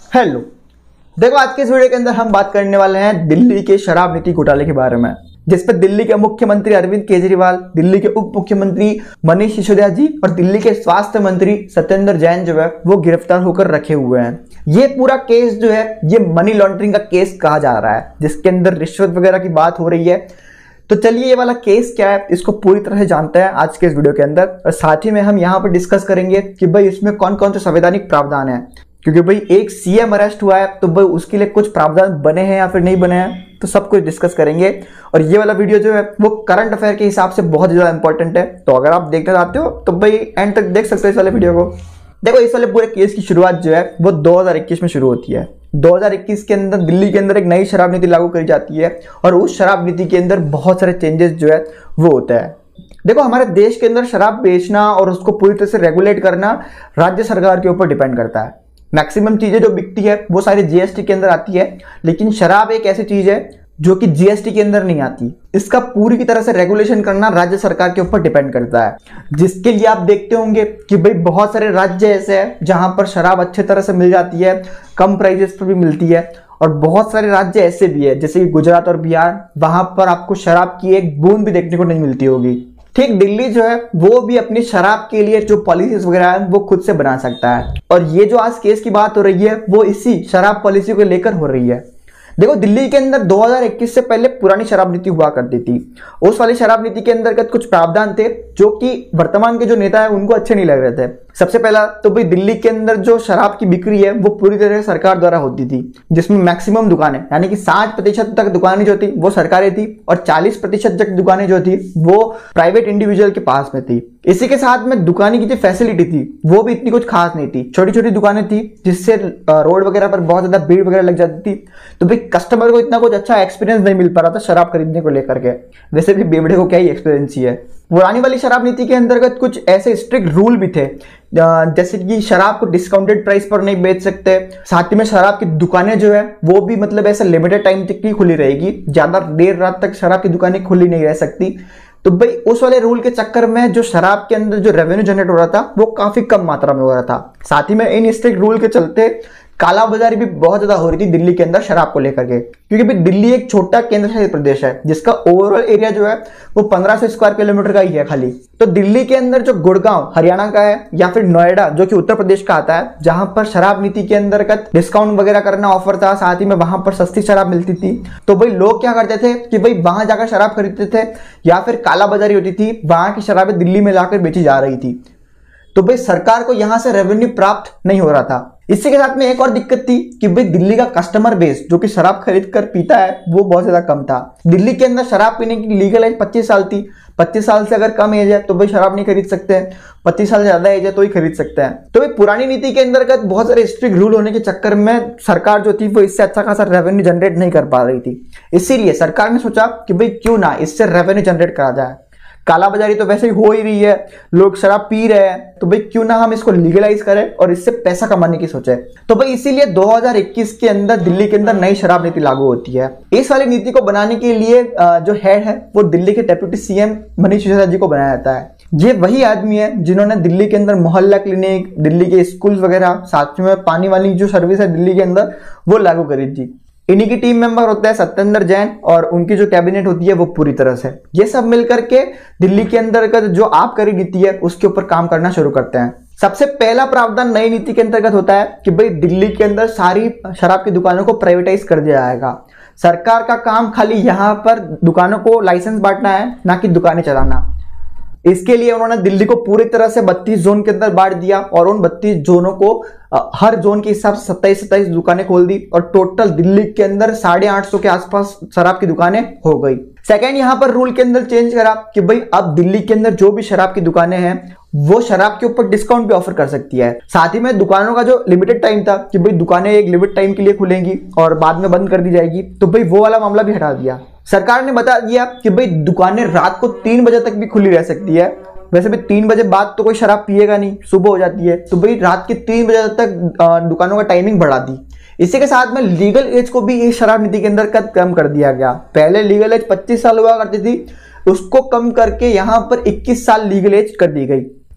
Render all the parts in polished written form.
Hello. देखो, आज के इस वीडियो के अंदर हम बात करने वाले हैं दिल्ली के शराब नीति घोटाले के बारे में, जिस पर दिल्ली के मुख्यमंत्री अरविंद केजरीवाल, दिल्ली के उप मुख्यमंत्री मनीष सिसोदिया जी और दिल्ली के स्वास्थ्य मंत्री सत्येंद्र जैन जो है वो गिरफ्तार होकर रखे हुए हैं। ये पूरा केस जो है ये मनी लॉन्ड्रिंग का केस कहा जा रहा है, जिसके अंदर रिश्वत वगैरह की बात हो रही है। तो चलिए ये वाला केस क्या है इसको पूरी तरह से जानते हैं आज के इस वीडियो के अंदर, और साथ ही में हम यहाँ पर डिस्कस करेंगे कि भाई इसमें कौन कौन से संवैधानिक प्रावधान है, क्योंकि भाई एक सीएम अरेस्ट हुआ है तो भाई उसके लिए कुछ प्रावधान बने हैं या फिर नहीं बने हैं, तो सब कुछ डिस्कस करेंगे। और ये वाला वीडियो जो है वो करंट अफेयर के हिसाब से बहुत ज्यादा इंपॉर्टेंट है, तो अगर आप देखना चाहते हो तो भाई एंड तक देख सकते हो इस वाले वीडियो को। देखो, इस वाले पूरे केस की शुरुआत जो है वो 2021 में शुरू होती है। 2021 के अंदर दिल्ली के अंदर एक नई शराब नीति लागू करी जाती है और उस शराब नीति के अंदर बहुत सारे चेंजेस जो है वो होता है। देखो, हमारे देश के अंदर शराब बेचना और उसको पूरी तरह से रेगुलेट करना राज्य सरकार के ऊपर डिपेंड करता है। मैक्सिमम चीजें जो बिकती है वो सारी जीएसटी के अंदर आती है, लेकिन शराब एक ऐसी चीज है जो कि जीएसटी के अंदर नहीं आती। इसका पूरी की तरह से रेगुलेशन करना राज्य सरकार के ऊपर डिपेंड करता है, जिसके लिए आप देखते होंगे कि भाई बहुत सारे राज्य ऐसे हैं जहां पर शराब अच्छे तरह से मिल जाती है, कम प्राइजेस पर भी मिलती है, और बहुत सारे राज्य ऐसे भी है जैसे कि गुजरात और बिहार, वहां पर आपको शराब की एक बूंद भी देखने को नहीं मिलती होगी। ठीक दिल्ली जो है वो भी अपनी शराब के लिए जो पॉलिसीज वगैरह है वो खुद से बना सकता है, और ये जो आज केस की बात हो रही है वो इसी शराब पॉलिसी को लेकर हो रही है। देखो, दिल्ली के अंदर 2021 से पहले पुरानी शराब नीति हुआ करती थी। उस वाली शराब नीति के अंतर्गत कुछ प्रावधान थे जो कि वर्तमान के जो नेता है उनको अच्छे नहीं लग रहे थे। सबसे पहला तो भाई दिल्ली के अंदर जो शराब की बिक्री है वो पूरी तरह से सरकार द्वारा होती थी, जिसमें मैक्सिमम दुकानें यानी कि 60% तक दुकानें जो थी वो सरकारी थी और 40% तक दुकानें जो थी वो प्राइवेट इंडिविजुअल के पास में थी। इसी के साथ में दुकान की जो फैसिलिटी थी वो भी इतनी कुछ खास नहीं थी, छोटी छोटी दुकानें थी जिससे रोड वगैरह पर बहुत ज्यादा भीड़ वगैरह लग जाती थी, तो भाई कस्टमर को इतना कुछ अच्छा एक्सपीरियंस नहीं मिल पा रहा था शराब खरीदने को लेकर के। वैसे भी बेवड़े को क्या ही एक्सपीरियंस ही है। पुरानी वाली शराब नीति के अंतर्गत कुछ ऐसे स्ट्रिक्ट रूल भी थे, जैसे कि शराब को डिस्काउंटेड प्राइस पर नहीं बेच सकते, साथ ही में शराब की दुकानें जो है वो भी मतलब ऐसे लिमिटेड टाइम तक ही खुली रहेगी, ज्यादा देर रात तक शराब की दुकानें खुली नहीं रह सकती। तो भाई उस वाले रूल के चक्कर में जो शराब के अंदर जो रेवेन्यू जनरेट हो रहा था वो काफी कम मात्रा में हो रहा था। साथ ही में इन स्ट्रिक्ट रूल के चलते कालाबाजारी भी बहुत ज्यादा हो रही थी दिल्ली के अंदर शराब को लेकर के, क्योंकि भाई दिल्ली एक छोटा केंद्र शासित प्रदेश है जिसका ओवरऑल एरिया जो है वो 1500 स्क्वायर किलोमीटर का ही है खाली। तो दिल्ली के अंदर जो गुड़गांव हरियाणा का है या फिर नोएडा जो कि उत्तर प्रदेश का आता है, जहां पर शराब नीति के अंतर्गत डिस्काउंट वगैरह करना ऑफर था, साथ ही में वहां पर सस्ती शराब मिलती थी, तो भाई लोग क्या करते थे कि भाई वहां जाकर शराब खरीदते थे या फिर कालाबाजारी होती थी, वहां की शराबें दिल्ली में लाकर बेची जा रही थी। तो भाई सरकार को यहां से रेवेन्यू प्राप्त नहीं हो रहा था। इसी के साथ में एक और दिक्कत थी कि भाई दिल्ली का कस्टमर बेस जो कि शराब खरीद कर पीता है वो बहुत ज्यादा कम था। दिल्ली के अंदर शराब पीने की लीगल एज 25 साल थी। 25 साल से अगर कम एज है तो भाई शराब नहीं खरीद सकते हैं, 25 साल से ज्यादा एज है तो ही खरीद सकते हैं। तो भाई पुरानी नीति के अंतर्गत बहुत सारे स्ट्रिक्ट रूल होने के चक्कर में सरकार जो थी वो इससे अच्छा खासा रेवेन्यू जनरेट नहीं कर पा रही थी। इसीलिए सरकार ने सोचा कि भाई क्यों ना इससे रेवेन्यू जनरेट करा जाए। कालाबाजारी तो वैसे ही हो ही रही है, लोग शराब पी रहे हैं, तो भाई क्यों ना हम इसको लीगलाइज करें और इससे पैसा कमाने की सोचे। तो भाई इसीलिए 2021 के अंदर दिल्ली के अंदर नई शराब नीति लागू होती है। इस वाली नीति को बनाने के लिए जो हेड है वो दिल्ली के डेप्यूटी सीएम मनीष सिसोदिया जी को बनाया जाता है। ये वही आदमी है जिन्होंने दिल्ली के अंदर मोहल्ला क्लिनिक, दिल्ली के स्कूल वगैरह, साथ में पानी वाली जो सर्विस है दिल्ली के अंदर वो लागू करी थी। इन्हीं की टीम मेंबर होता है सत्येंद्र जैन और उनकी जो कैबिनेट होती है वो पूरी तरह से ये सब मिलकर के दिल्ली के अंदर का जो आबकारी नीति है उसके ऊपर काम करना शुरू करते हैं। सबसे पहला प्रावधान नई नीति के अंतर्गत होता है कि भाई दिल्ली के अंदर सारी शराब की दुकानों को प्राइवेटाइज कर दिया जाएगा। सरकार का काम खाली यहाँ पर दुकानों को लाइसेंस बांटना है, ना कि दुकानें चलाना। इसके लिए उन्होंने दिल्ली को पूरी तरह से 32 जोन के अंदर बांट दिया और उन 32 जोनों को हर जोन के हिसाब से 27 दुकानें खोल दी और टोटल दिल्ली के अंदर 850 के आसपास शराब की दुकानें हो गई। सेकंड, यहां पर रूल के अंदर चेंज करा कि भाई अब दिल्ली के अंदर जो भी शराब की दुकानें हैं वो शराब के ऊपर डिस्काउंट भी ऑफर कर सकती है। साथ ही में दुकानों का जो लिमिटेड टाइम था कि भाई दुकानें एक लिमिट टाइम के लिए खुलेंगी और बाद में बंद कर दी जाएगी, तो भाई वो वाला मामला भी हटा दिया। सरकार ने बता दिया कि भाई दुकानें रात को 3 बजे तक भी खुली रह सकती है। वैसे भी 3 बजे बाद तो कोई शराब पिएगा नहीं, सुबह हो जाती है, तो भाई रात के 3 बजे तक दुकानों का टाइमिंग बढ़ा दी। इसी के साथ में लीगल एज को भी इस शराब नीति के अंदर कम कर दिया गया। पहले लीगल एज 25 साल हुआ करती थी, उसको कम करके यहां पर 21 साल लीगल एज कर दी गई।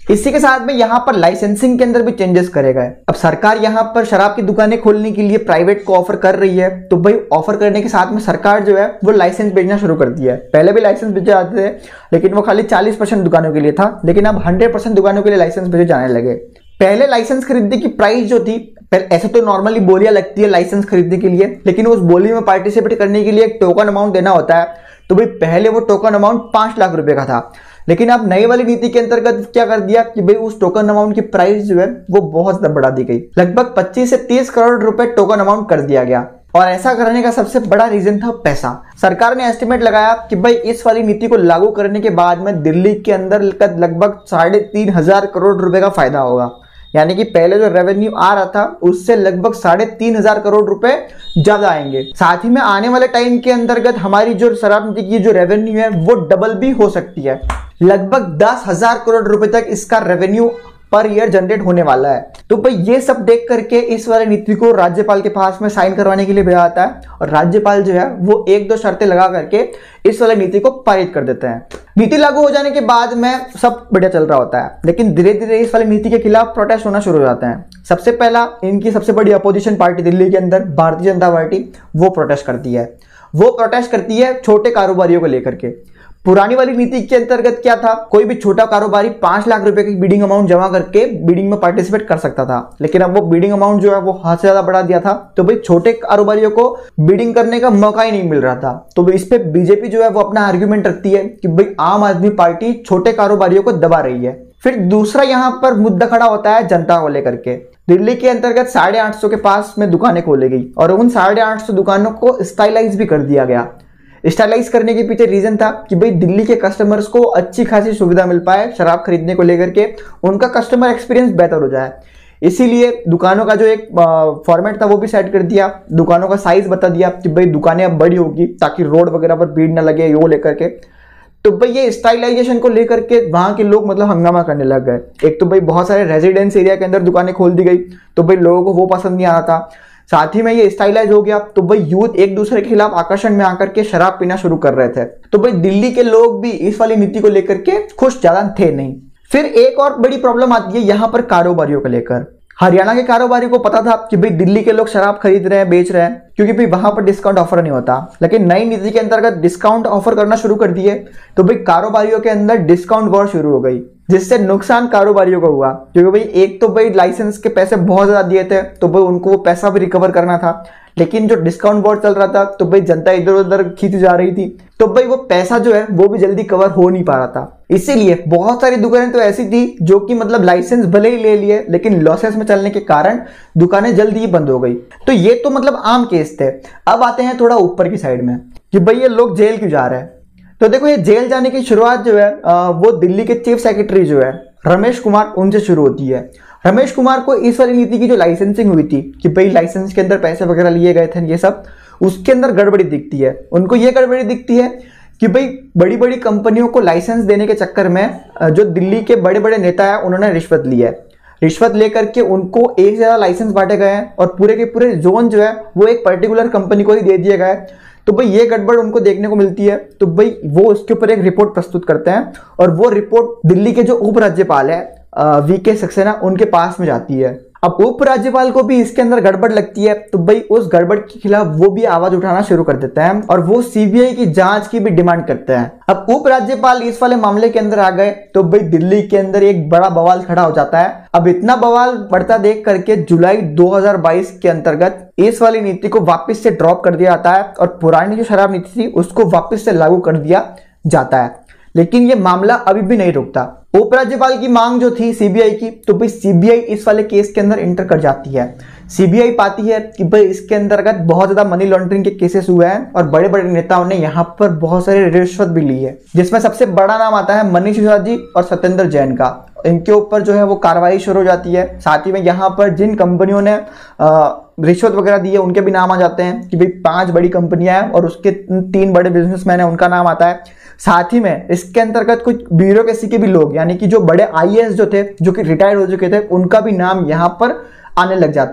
इसी के साथ में यहाँ पर लाइसेंसिंग के अंदर भी चेंजेस करे गए। अब सरकार यहाँ पर शराब की दुकानें खोलने के लिए प्राइवेट को ऑफर कर रही है, तो भाई ऑफर करने के साथ में सरकार जो है वो लाइसेंस भेजना शुरू कर दिया है। पहले भी लाइसेंस भेजे जाते थे, लेकिन वो खाली 40% दुकानों के लिए था, लेकिन अब 100% दुकानों के लिए लाइसेंस भेजे जाने लगे। पहले लाइसेंस खरीदने की प्राइस जो थी, ऐसे तो नॉर्मली बोलियां लगती है लाइसेंस खरीदने के लिए, लेकिन उस बोली में पार्टिसिपेट करने के लिए एक टोकन अमाउंट देना होता है। तो भाई पहले वो टोकन अमाउंट 5 लाख रुपए का था, लेकिन अब नई वाली नीति के अंतर्गत क्या कर दिया कि भाई उस टोकन अमाउंट की प्राइस जो है वो बहुत ज्यादा बढ़ा दी गई। लगभग 25 से 30 करोड़ रुपए टोकन अमाउंट कर दिया गया। और ऐसा करने का सबसे बड़ा रीजन था पैसा। सरकार ने एस्टिमेट लगाया कि भाई इस वाली नीति को लागू करने के बाद में दिल्ली के अंदर लगभग 3,500 करोड़ रुपए का फायदा होगा। यानी कि पहले जो रेवेन्यू आ रहा था उससे लगभग 3,500 करोड़ रुपए ज्यादा आएंगे। साथ ही में आने वाले टाइम के अंतर्गत हमारी जो शराब नीति की जो रेवेन्यू है वो डबल भी हो सकती है। लगभग 10,000 करोड़ रुपए तक इसका रेवेन्यू पर ईयर जनरेट होने वाला है। तो भाई ये सब देख करके इस वाली नीति को राज्यपाल के पास में साइन करवाने के लिए भेजा जाता है, और राज्यपाल जो है वो 1-2 शर्तें लगा करके इस वाली नीति को पारित कर देते हैं। नीति लागू हो जाने के बाद में सब बढ़िया चल रहा होता है, लेकिन धीरे धीरे इस वाली नीति के खिलाफ प्रोटेस्ट होना शुरू हो जाते हैं। सबसे पहला इनकी सबसे बड़ी अपोजिशन पार्टी दिल्ली के अंदर भारतीय जनता पार्टी, वो प्रोटेस्ट करती है। वो प्रोटेस्ट करती है छोटे कारोबारियों को लेकर के। पुरानी वाली नीति के अंतर्गत क्या था, कोई भी छोटा कारोबारी 5 लाख रुपए की बिडिंग अमाउंट जमा करके बिडिंग में पार्टिसिपेट कर सकता था, लेकिन अब वो बिडिंग अमाउंट जो है वो हद से ज्यादा बढ़ा दिया था। तो भाई छोटे कारोबारियों को बिडिंग करने का मौका ही नहीं मिल रहा था। तो इस पे बीजेपी जो है वो अपना आर्ग्यूमेंट रखती है कि भाई आम आदमी पार्टी छोटे कारोबारियों को दबा रही है। फिर दूसरा यहाँ पर मुद्दा खड़ा होता है जनता को लेकर के। दिल्ली के अंतर्गत 850 के पास में दुकानें खोली गई, और उन 850 दुकानों को स्टाइलाइज भी कर दिया गया। स्टाइलाइज करने के पीछे रीजन था कि भाई दिल्ली के कस्टमर्स को अच्छी खासी सुविधा मिल पाए शराब खरीदने को लेकर के, उनका कस्टमर एक्सपीरियंस बेहतर हो जाए। इसीलिए दुकानों का जो एक फॉर्मेट था वो भी सेट कर दिया, दुकानों का साइज बता दिया कि भाई दुकानें अब बड़ी होगी ताकि रोड वगैरह पर भीड़ न लगे, वो लेकर के। तो भाई ये स्टाइलाइजेशन को लेकर के वहां के लोग मतलब हंगामा करने लग गए। एक तो भाई बहुत सारे रेजिडेंस एरिया के अंदर दुकानें खोल दी गई, तो भाई लोगों को वो पसंद नहीं आ रहा था। साथ ही में ये स्टाइलाइज हो गया, तो भाई यूथ एक दूसरे के खिलाफ आकर्षण में आकर के शराब पीना शुरू कर रहे थे। तो भाई दिल्ली के लोग भी इस वाली नीति को लेकर के खुश ज्यादा थे नहीं। फिर एक और बड़ी प्रॉब्लम आती है यहाँ पर कारोबारियों को लेकर। हरियाणा के कारोबारियों को पता था कि भाई दिल्ली के लोग शराब खरीद रहे हैं, बेच रहे हैं, क्योंकि भाई वहां पर डिस्काउंट ऑफर नहीं होता। लेकिन नई नीति के अंतर्गत डिस्काउंट ऑफर करना शुरू कर दिए, तो भाई कारोबारियों के अंदर डिस्काउंट वॉर शुरू हो गई, जिससे नुकसान कारोबारियों को हुआ। क्योंकि भाई एक तो भाई लाइसेंस के पैसे बहुत ज्यादा दिए थे, तो भाई उनको वो पैसा भी रिकवर करना था, लेकिन जो डिस्काउंट बोर्ड चल रहा था तो भाई जनता इधर उधर खींची जा रही थी, तो भाई वो पैसा जो है वो भी जल्दी कवर हो नहीं पा रहा था। इसीलिए बहुत सारी दुकानें तो ऐसी थी जो कि मतलब लाइसेंस भले ही ले लिए, लेकिन लॉसेस में चलने के कारण दुकानें जल्दी ही बंद हो गई। तो ये तो मतलब आम केस थे। अब आते हैं थोड़ा ऊपर की साइड में कि भाई ये लोग जेल क्यों जा रहे हैं। तो देखो ये जेल जाने की शुरुआत जो है वो दिल्ली के चीफ सेक्रेटरी जो है रमेश कुमार, उनसे शुरू होती है। रमेश कुमार को इस वाली नीति की जो लाइसेंसिंग हुई थी कि भाई लाइसेंस के अंदर पैसे वगैरह लिए गए थे, ये सब उसके अंदर गड़बड़ी दिखती है। उनको ये गड़बड़ी दिखती है कि भाई बड़ी बड़ी कंपनियों को लाइसेंस देने के चक्कर में जो दिल्ली के बड़े बड़े नेता है उन्होंने रिश्वत ली है। रिश्वत लेकर के उनको एक से ज्यादा लाइसेंस बांटे गए हैं, और पूरे के पूरे जोन जो है वो एक पर्टिकुलर कंपनी को ही दे दिया गया है। तो भाई ये गड़बड़ उनको देखने को मिलती है, तो भाई वो उसके ऊपर एक रिपोर्ट प्रस्तुत करते हैं, और वो रिपोर्ट दिल्ली के जो उपराज्यपाल है वीके सक्सेना, उनके पास में जाती है। अब उपराज्यपाल को भी इसके अंदर गड़बड़ लगती है, तो भाई उस गड़बड़ के खिलाफ वो भी आवाज उठाना शुरू कर देते हैं, और वो सीबीआई की जांच की भी डिमांड करते हैं। अब उपराज्यपाल इस वाले मामले के अंदर आ गए, तो भाई दिल्ली के अंदर एक बड़ा बवाल खड़ा हो जाता है। अब इतना बवाल बढ़ता देख करके जुलाई 2022 के अंतर्गत इस वाली नीति को वापस से ड्रॉप कर दिया जाता है, और पुरानी जो शराब नीति थी उसको वापस से लागू कर दिया जाता है। लेकिन ये मामला अभी भी नहीं रुकता। उपराज्यपाल की मांग जो थी सीबीआई की, तो भाई सीबीआई इस वाले केस के अंदर इंटर कर जाती है। सीबीआई पाती है कि भाई इसके अंतर्गत बहुत ज्यादा मनी लॉन्ड्रिंग के केसेस हुए हैं, और बड़े बड़े नेताओं ने यहाँ पर बहुत सारे रिश्वत भी ली है, जिसमें सबसे बड़ा नाम आता है मनीष सिसोदिया और सत्येंद्र जैन का। इनके ऊपर जो है वो कार्रवाई शुरू हो जाती है। साथ ही में यहाँ पर जिन कंपनियों ने रिश्वत वगैरह दी है उनके भी नाम आ जाते हैं कि भाई 5 बड़ी कंपनियां हैं और उसके 3 बड़े बिजनेसमैन हैं, उनका नाम आता है। साथ ही में इसके अंतर्गत कुछ ब्यूरोक्रेसी के भी लोग, यानी कि जो बड़े आईएएस जो थे, जो कि रिटायर्ड हो चुके थे, उनका भी नाम यहाँ पर आने लग जाता है।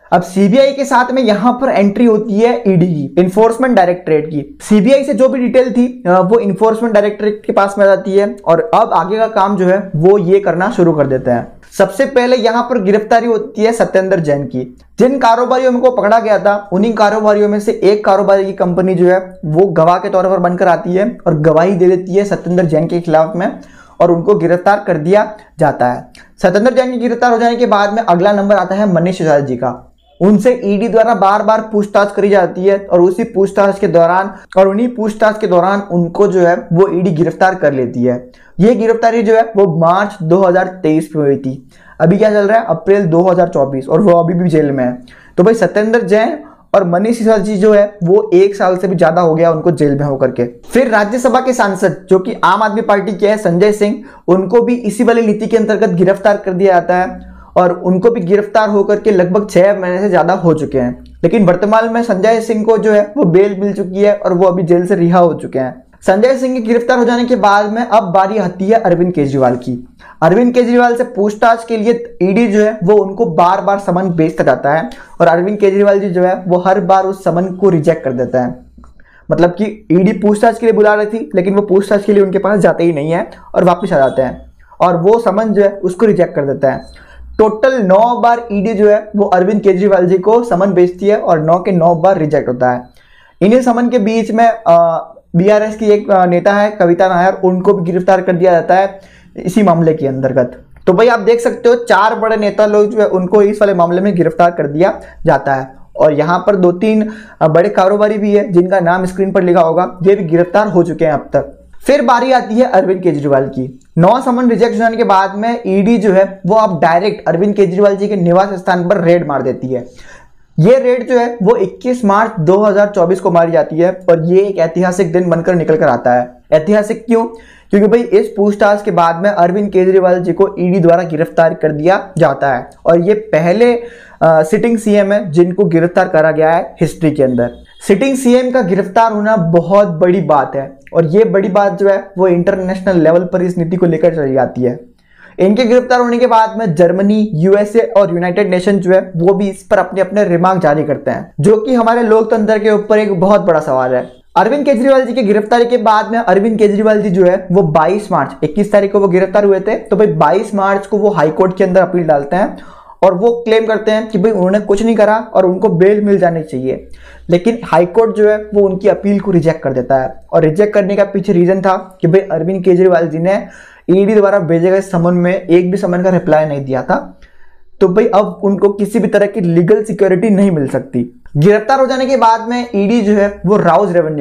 अब सीबीआई के साथ में यहां पर एंट्री होती है ईडी की, इन्फोर्समेंट डायरेक्टरेट की। सीबीआई से जो भी डिटेल थी वो इन्फोर्समेंट डायरेक्टरेट के पास में आ जाती है और अब आगे का काम जो है वो ये करना शुरू कर देते हैं। सबसे पहले यहां पर गिरफ्तारी होती है सत्येंद्र जैन की। जिन कारोबारियों को पकड़ा गया था उन्हीं कारोबारियों में से एक कारोबारी की कंपनी जो है वो गवाह के तौर पर बनकर आती है और गवाही दे देती है सत्येंद्र जैन के खिलाफ में और उनको गिरफ्तार कर दिया जाता है। सत्येंद्र जैन की गिरफ्तार हो जाने के बाद में अगला नंबर आता है मनीष सिसोदिया जी का। उनसे ईडी द्वारा बार बार पूछताछ करी जाती है और उसी पूछताछ के दौरान और उन्हीं पूछताछ के दौरान उनको जो है वो ईडी गिरफ्तार कर लेती है। ये गिरफ्तारी जो है वो मार्च 2023 में हुई थी। अभी क्या चल रहा है, अप्रैल 2024 और वो अभी भी जेल में है। तो भाई सत्येंद्र जैन और मनीष सिसोदिया जी जो है वो 1 साल से भी ज्यादा हो गया उनको जेल में होकर के। फिर राज्यसभा के सांसद जो कि आम आदमी पार्टी के हैं संजय सिंह, उनको भी इसी वाली नीति के अंतर्गत गिरफ्तार कर दिया जाता है और उनको भी गिरफ्तार होकर के लगभग 6 महीने से ज्यादा हो चुके हैं। लेकिन वर्तमान में संजय सिंह को जो है वो बेल मिल चुकी है और वो अभी जेल से रिहा हो चुके हैं। संजय सिंह की गिरफ्तार हो जाने के बाद में अब बारी आती है अरविंद केजरीवाल की। अरविंद केजरीवाल से पूछताछ के लिए ईडी जो है वो उनको बार बार समन भेजता जाता है और अरविंद केजरीवाल जी जो है वो हर बार उस समन को रिजेक्ट कर देता है। मतलब कि ईडी पूछताछ के लिए बुला रही थी लेकिन वो पूछताछ के लिए उनके पास जाते ही नहीं है और वापस आ जाते हैं और वो समन जो है उसको रिजेक्ट कर देता है। टोटल 9 बार ईडी जो है वो अरविंद केजरीवाल जी को समन भेजती है और 9 के 9 बार रिजेक्ट होता है। इन्हीं समन के बीच में बीआरएस की एक नेता है कविता नायर, उनको भी गिरफ्तार कर दिया जाता है इसी मामले के अंतर्गत। तो भाई आप देख सकते हो 4 बड़े नेता लोग जो है उनको इस वाले मामले में गिरफ्तार कर दिया जाता है और यहाँ पर 2-3 बड़े कारोबारी भी है जिनका नाम स्क्रीन पर लिखा होगा, ये भी गिरफ्तार हो चुके हैं अब तक। फिर बारी आती है अरविंद केजरीवाल की। 9 समन रिजेक्ट होने के बाद में ईडी जो है वो अब डायरेक्ट अरविंद केजरीवाल जी के निवास स्थान पर रेड मार देती है। ये रेड जो है वो 21 मार्च 2024 को मारी जाती है और ये एक ऐतिहासिक दिन बनकर निकल कर आता है। ऐतिहासिक क्यों? क्योंकि भाई इस पूछताछ के बाद में अरविंद केजरीवाल जी को ईडी द्वारा गिरफ्तार कर दिया जाता है और ये पहले सिटिंग सीएम है जिनको गिरफ्तार करा गया है हिस्ट्री के अंदर। सिटिंग सीएम का गिरफ्तार होना बहुत बड़ी बात है और ये बड़ी बात जो है वो इंटरनेशनल लेवल पर इस नीति को लेकर चली जाती है। इनके गिरफ्तार होने के बाद में जर्मनी, यूएसए और यूनाइटेड नेशन जो है वो भी इस पर अपने अपने रिमार्क जारी करते हैं, जो कि हमारे लोकतंत्र के ऊपर एक बहुत बड़ा सवाल है। अरविंद केजरीवाल जी की गिरफ्तारी के बाद में अरविंद केजरीवाल जी जो है वो 22 मार्च 21 तारीख को वो गिरफ्तार हुए थे, तो भाई 22 मार्च को वो हाईकोर्ट के अंदर अपील डालते हैं और वो क्लेम करते हैं कि भाई उन्होंने कुछ नहीं करा और उनको बेल मिल जानी चाहिए। लेकिन हाईकोर्ट जो है वो उनकी अपील को रिजेक्ट कर देता है और रिजेक्ट करने का पीछे रीजन था कि भाई अरविंद केजरीवाल जी ने ईडी द्वारा भेजे गए समन में एक भी समन का रिप्लाई नहीं दिया था, तो भाई अब उनको किसी भी तरह की लीगल सिक्योरिटी नहीं मिल सकती। गिरफ्तार हो जाने के बाद में ईडी जो है वो राउज रेवेन्यू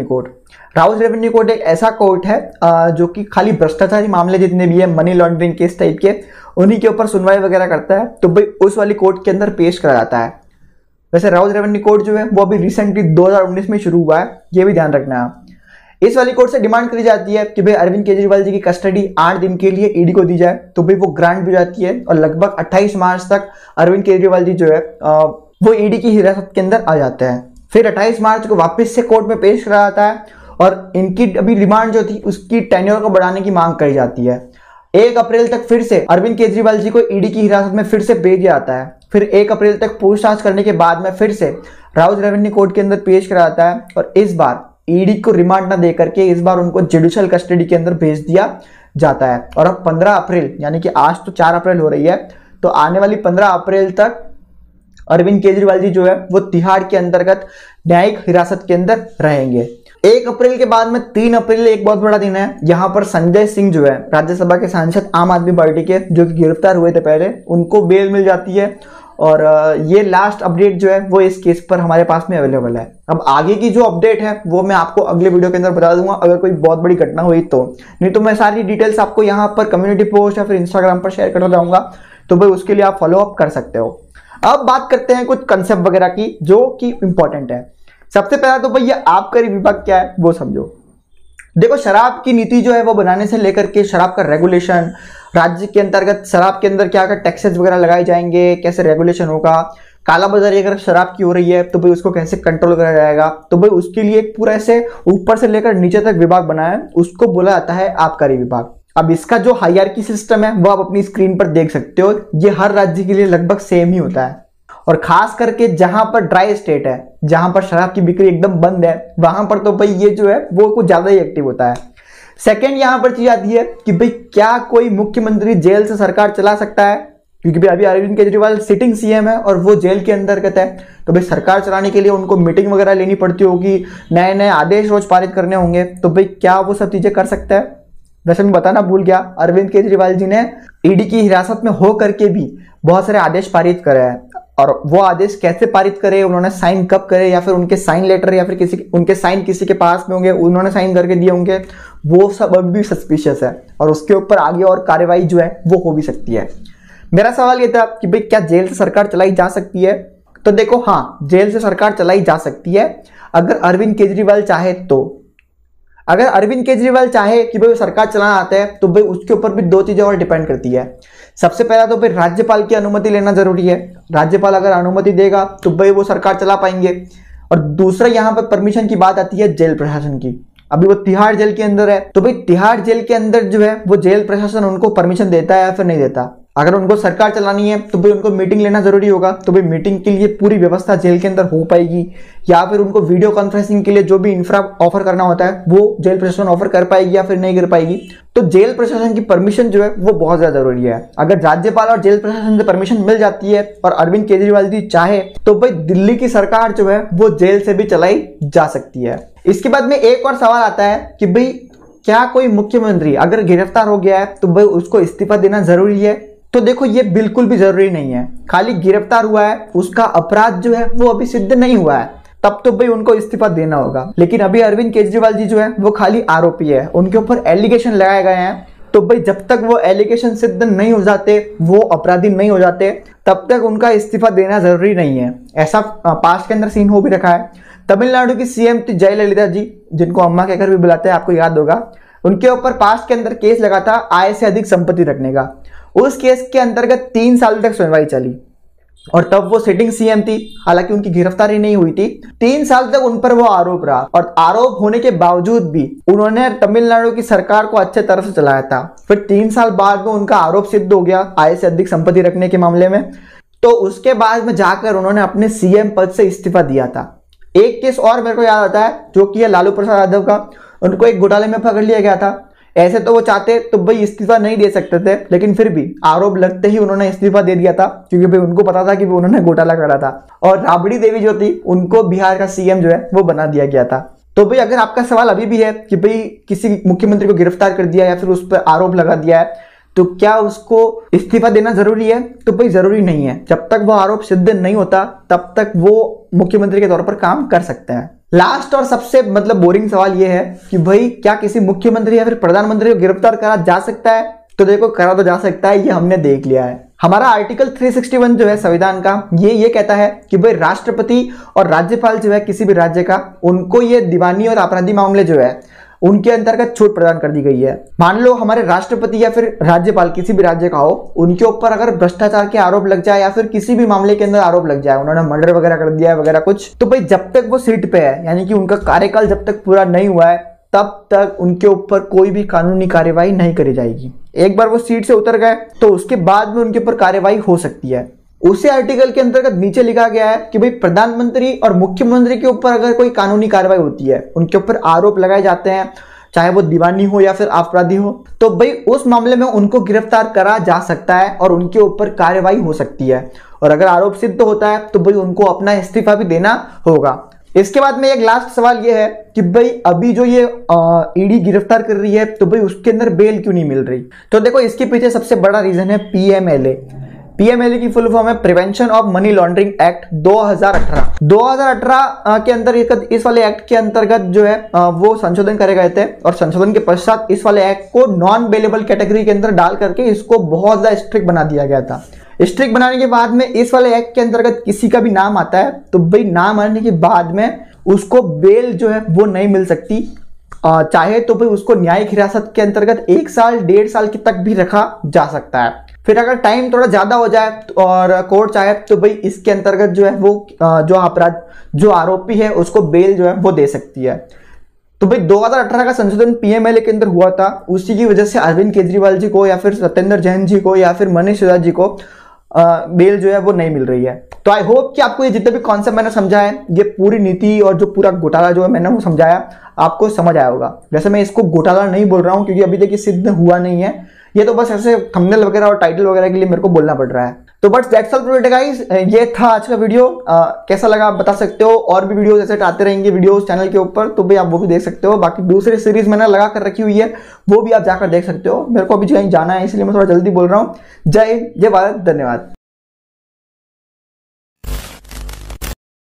कोर्ट एक ऐसा कोर्ट है जो कि खाली भ्रष्टाचारी मामले जितने भी है, मनी लॉन्ड्रिंग केस टाइप के, उन्हीं के ऊपर सुनवाई वगैरह करता है। तो भाई उस वाली कोर्ट के अंदर पेश करा जाता है। वैसे राउज रेवेन्यू कोर्ट जो है वो अभी रिसेंटली 2019 में शुरू हुआ है, ये भी ध्यान रखना है। इस वाली कोर्ट से डिमांड करी जाती है कि भाई अरविंद केजरीवाल जी की कस्टडी 8 दिन के लिए ईडी को दी जाए, तो भाई वो ग्रांट भी जाती है और लगभग 28 मार्च तक अरविंद केजरीवाल जी जो है वो ईडी की हिरासत के अंदर आ जाते हैं। फिर 28 मार्च को वापस से कोर्ट में पेश करा जाता है और इनकी अभी रिमांड जो थी उसकी टेन्योर को बढ़ाने की मांग करी जाती है। 1 अप्रैल तक फिर से अरविंद केजरीवाल जी को ईडी की हिरासत में फिर से भेज दिया जाता है। फिर 1 अप्रैल तक पूछताछ करने के बाद में फिर से राउज रेवेन्यू कोर्ट के अंदर पेश करा जाता है और इस बार ईडी को रिमांड ना दे करके इस बार उनको जुडिशियल कस्टडी के अंदर भेज दिया जाता है। और अब 15 अप्रैल यानी कि आज तो 4 अप्रैल हो रही है, तो आने वाली 15 अप्रैल तक अरविंद केजरीवाल जी जो है वो तिहाड़ के अंतर्गत न्यायिक हिरासत के अंदर रहेंगे। 1 अप्रैल के बाद में 3 अप्रैल एक बहुत बड़ा दिन है। यहाँ पर संजय सिंह जो है राज्यसभा के सांसद आम आदमी पार्टी के, जो कि गिरफ्तार हुए थे पहले, उनको बेल मिल जाती है और ये लास्ट अपडेट जो है वो इस केस पर हमारे पास में अवेलेबल है। अब आगे की जो अपडेट है वो मैं आपको अगले वीडियो के अंदर बता दूंगा, अगर कोई बहुत बड़ी घटना हुई तो। नहीं तो मैं सारी डिटेल्स आपको यहाँ पर कम्युनिटी पोस्ट या फिर इंस्टाग्राम पर शेयर करता जाऊंगा, तो भाई उसके लिए आप फॉलो अप कर सकते हो। अब बात करते हैं कुछ कंसेप्ट वगैरह की जो कि इंपॉर्टेंट है। सबसे पहला तो भैया आबकारी विभाग क्या है वो समझो। देखो, शराब की नीति जो है वो बनाने से लेकर के शराब का रेगुलेशन, राज्य के अंतर्गत शराब के अंदर क्या क्या टैक्सेस वगैरह लगाए जाएंगे, कैसे रेगुलेशन होगा, कालाबाजारी अगर शराब की हो रही है तो भाई उसको कैसे कंट्रोल करा जाएगा, तो भाई उसके लिए एक पूरा ऐसे ऊपर से लेकर नीचे तक विभाग बना है, उसको बोला जाता है आबकारी विभाग। अब इसका जो हायरार्की सिस्टम है वो आप अपनी स्क्रीन पर देख सकते हो, ये हर राज्य के लिए लगभग सेम ही होता है। और खास करके जहां पर ड्राई स्टेट है, जहां पर शराब की बिक्री एकदम बंद है, वहां पर तो भाई ये जो है वो कुछ ज्यादा ही एक्टिव होता है। सेकंड यहां पर चीज आती है कि भाई क्या कोई मुख्यमंत्री जेल से सरकार चला सकता है, क्योंकि भाई अभी अरविंद केजरीवाल सिटिंग सीएम है और वो जेल के अंतर्गत है, तो भाई सरकार चलाने के लिए उनको मीटिंग वगैरह लेनी पड़ती होगी, नए नए आदेश रोज पारित करने होंगे, तो भाई क्या वो सब चीजें कर सकता है? वैसे मैं बताना भूल गया, अरविंद केजरीवाल जी ने ईडी की हिरासत में हो करके भी बहुत सारे आदेश पारित करे हैं, और वो आदेश कैसे पारित करे, उन्होंने साइन कब करे, या फिर उनके साइन लेटर या फिर उनके साइन किसी के पास में होंगे, उन्होंने साइन करके दिए होंगे, वो सब अभी भी सस्पिशियस है और उसके ऊपर आगे और कार्रवाई जो है वो हो भी सकती है। मेरा सवाल ये था कि भाई क्या जेल से सरकार चलाई जा सकती है? तो देखो हाँ, जेल से सरकार चलाई जा सकती है अगर अरविंद केजरीवाल चाहे तो। अगर अरविंद केजरीवाल चाहे कि भाई सरकार चलाना आता है तो भाई उसके ऊपर भी दो चीजें और डिपेंड करती है। सबसे पहला तो भाई राज्यपाल की अनुमति लेना जरूरी है, राज्यपाल अगर अनुमति देगा तो भाई वो सरकार चला पाएंगे। और दूसरा यहाँ पर परमिशन की बात आती है जेल प्रशासन की। अभी वो तिहाड़ जेल के अंदर है, तो भाई तिहाड़ जेल के अंदर जो है वो जेल प्रशासन उनको परमिशन देता है या फिर नहीं देता। अगर उनको सरकार चलानी है तो भाई उनको मीटिंग लेना जरूरी होगा, तो भाई मीटिंग के लिए पूरी व्यवस्था जेल के अंदर हो पाएगी, या फिर उनको वीडियो कॉन्फ्रेंसिंग के लिए जो भी इंफ्रा ऑफर करना होता है वो जेल प्रशासन ऑफर कर पाएगी या फिर नहीं कर पाएगी। तो जेल प्रशासन की परमिशन जो है वो बहुत ज्यादा जरूरी है। अगर राज्यपाल और जेल प्रशासन से परमिशन मिल जाती है और अरविंद केजरीवाल जी चाहे तो भाई दिल्ली की सरकार जो है वो जेल से भी चलाई जा सकती है। इसके बाद में एक और सवाल आता है कि भाई क्या कोई मुख्यमंत्री अगर गिरफ्तार हो गया है तो भाई उसको इस्तीफा देना जरूरी है? तो देखो ये बिल्कुल भी जरूरी नहीं है। खाली गिरफ्तार हुआ है, उसका अपराध जो है वो अभी सिद्ध नहीं हुआ है, तब तो भाई उनको इस्तीफा देना होगा। लेकिन अभी अरविंद केजरीवाल जी जो है वो खाली आरोपी है, उनके ऊपर एलिगेशन लगाए गए हैं, तो भाई जब तक वो एलिगेशन सिद्ध नहीं हो जाते, वो अपराधी नहीं हो जाते, तब तक उनका इस्तीफा देना जरूरी नहीं है। ऐसा पास्ट के अंदर सीन हो भी रखा है। तमिलनाडु की सीएम थी जयललिता जी, जिनको अम्मा कहकर भी बुलाते हैं, आपको याद होगा। उनके ऊपर पास्ट के अंदर केस लगा था आय से अधिक संपत्ति रखने का। उस केस के अंतर्गत 3 साल तक सुनवाई चली और तब वो सिटिंग सीएम थी, हालांकि उनकी गिरफ्तारी नहीं हुई थी। 3 साल तक उन पर वो आरोप रहा और आरोप होने के बावजूद भी उन्होंने तमिलनाडु की सरकार को अच्छे तरह से चलाया था। फिर 3 साल बाद में उनका आरोप सिद्ध हो गया आय से अधिक संपत्ति रखने के मामले में, तो उसके बाद में जाकर उन्होंने अपने सीएम पद से इस्तीफा दिया था। एक केस और मेरे को याद आता है, जो कि है लालू प्रसाद यादव का। उनको एक घोटाले में पकड़ लिया गया था। ऐसे तो वो चाहते तो भाई इस्तीफा नहीं दे सकते थे, लेकिन फिर भी आरोप लगते ही उन्होंने इस्तीफा दे दिया था, क्योंकि भाई उनको पता था कि वो उन्होंने घोटाला करा था। और राबड़ी देवी जो थी उनको बिहार का सीएम जो है वो बना दिया गया था। तो भाई अगर आपका सवाल अभी भी है कि भाई किसी मुख्यमंत्री को गिरफ्तार कर दिया या फिर उस पर आरोप लगा दिया है तो क्या उसको इस्तीफा देना जरूरी है? तो भाई जरूरी नहीं है। जब तक वो आरोप सिद्ध नहीं होता तब तक वो मुख्यमंत्री के तौर पर काम कर सकते हैं। लास्ट और सबसे बोरिंग सवाल ये है कि भाई क्या किसी मुख्यमंत्री या फिर प्रधानमंत्री को गिरफ्तार करा जा सकता है? तो देखो करा तो जा सकता है, ये हमने देख लिया है। हमारा आर्टिकल 361 जो है संविधान का, ये कहता है कि भाई राष्ट्रपति और राज्यपाल जो है किसी भी राज्य का, उनको ये दीवानी और आपराधिक मामले जो है उनके अंतर्गत छूट प्रदान कर दी गई है। मान लो हमारे राष्ट्रपति या फिर राज्यपाल किसी भी राज्य का हो, उनके ऊपर अगर भ्रष्टाचार के आरोप लग जाए या फिर किसी भी मामले के अंदर आरोप लग जाए, उन्होंने मर्डर वगैरह कर दिया है वगैरह कुछ, तो भाई जब तक वो सीट पे है, यानी कि उनका कार्यकाल जब तक पूरा नहीं हुआ है, तब तक उनके ऊपर कोई भी कानूनी कार्यवाही नहीं करी जाएगी। एक बार वो सीट से उतर गए तो उसके बाद में उनके ऊपर कार्यवाही हो सकती है। उसी आर्टिकल के अंतर्गत नीचे लिखा गया है कि भाई प्रधानमंत्री और मुख्यमंत्री के ऊपर अगर कोई कानूनी कार्रवाई होती है, उनके ऊपर आरोप लगाए जाते हैं, चाहे वो दीवानी हो या फिर अपराधी हो, तो भाई उस मामले में उनको गिरफ्तार करा जा सकता है और उनके ऊपर कार्रवाई हो सकती है। और अगर आरोप सिद्ध होता है तो भाई उनको अपना इस्तीफा भी देना होगा। इसके बाद में एक लास्ट सवाल ये है कि भाई अभी जो ये ईडी गिरफ्तार कर रही है तो भाई उसके अंदर बेल क्यों नहीं मिल रही? तो देखो इसके पीछे सबसे बड़ा रीजन है पीएमएलए। पीएमएलए की फुल फॉर्म है prevention of money laundering act 2018। 2018 के अंदर इस वाले एक्ट के अंतर्गत जो है वो संशोधन करे गए थे और संशोधन के पश्चात इस वाले एक्ट को नॉन बेलेबल कैटेगरी के अंदर डाल करके इसको बहुत ज्यादा स्ट्रिक्ट बना दिया गया था। स्ट्रिक्ट बनाने के बाद में इस वाले एक्ट के अंतर्गत किसी का भी नाम आता है तो भाई नाम आने के बाद में उसको बेल जो है वो नहीं मिल सकती। चाहे तो भाई उसको न्यायिक हिरासत के अंतर्गत 1 साल 1.5 साल तक भी रखा जा सकता है। फिर अगर टाइम थोड़ा ज्यादा हो जाए और कोर्ट चाहे तो भाई इसके अंतर्गत जो है वो जो आरोपी है उसको बेल जो है वो दे सकती है। तो भाई 2018 का संशोधन पीएमएलए के अंदर हुआ था, उसी की वजह से अरविंद केजरीवाल जी को या फिर सत्येंद्र जैन जी को या फिर मनीष सिसोदिया जी को बेल जो है वो नहीं मिल रही है। तो आई होप कि आपको ये जितने भी कॉन्सेप्ट मैंने समझा है, ये पूरी नीति और जो पूरा घोटाला जो है मैंने वो समझाया, आपको समझ आया होगा। वैसे मैं इसको घोटाला नहीं बोल रहा हूं क्योंकि अभी तक ये सिद्ध हुआ नहीं है, ये तो बस ऐसे थंबनेल वगैरह और टाइटल वगैरह के लिए मेरे को बोलना पड़ रहा है। तो but that's all for today guys, ये था आज का वीडियो। कैसा लगा आप बता सकते हो, और भी वीडियोस ऐसे आते रहेंगे वीडियोस चैनल के ऊपर, तो भाई आप वो भी देख सकते हो। बाकी दूसरी सीरीज मैंने लगा कर रखी हुई है, वो भी आप जाकर देख सकते हो। मेरे को अभी कहीं जाना है इसलिए मैं थोड़ा जल्दी बोल रहा हूँ। जय हिंद, जय भारत, धन्यवाद।